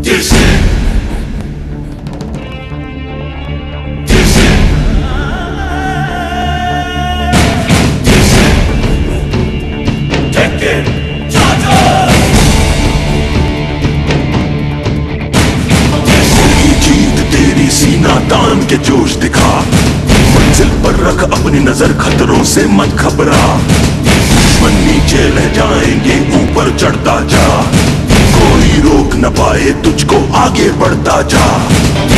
सीना तान के जोश दिखा, मंजिल पर रख अपनी नजर, खतरों से मत घबरा। दुश्मन नीचे रह जाएंगे, ऊपर चढ़ता जा, कोई रोक न पाए तुझको, आगे बढ़ता जा।